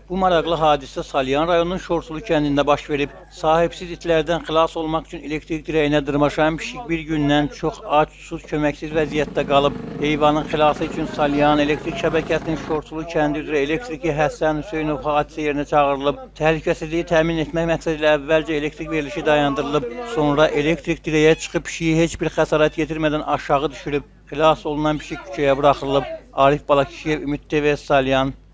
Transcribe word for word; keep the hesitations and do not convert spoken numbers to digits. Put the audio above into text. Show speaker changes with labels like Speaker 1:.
Speaker 1: Bu maraqlı hadisə Salyan rayonunun Şorsulu kəndində baş verib. Sahibsiz itlərdən xilas olmaq üçün elektrik dirəyinə dırmaşan pişik bir gündən çox ac, susuz, köməksiz vəziyyətdə qalıb. Heyvanın xilası üçün Salyan elektrik şəbəkəsinin Şorsulu kəndi üzrə elektriki Həsən Hüseynov hadisə yerinə çağırılıb. Təhlükəsizliyi təmin etmək məqsədilə əvvəlcə elektrik verilişi dayandırılıb. Sonra elektrik dirəyə çıxıb pişiyi heç bir xəsarət yetirmədən aşağı düşürüb. Xilas olunan pişik küçəyə buraxılıb. Arif Balakişiyev, Ümid T V, Salyan.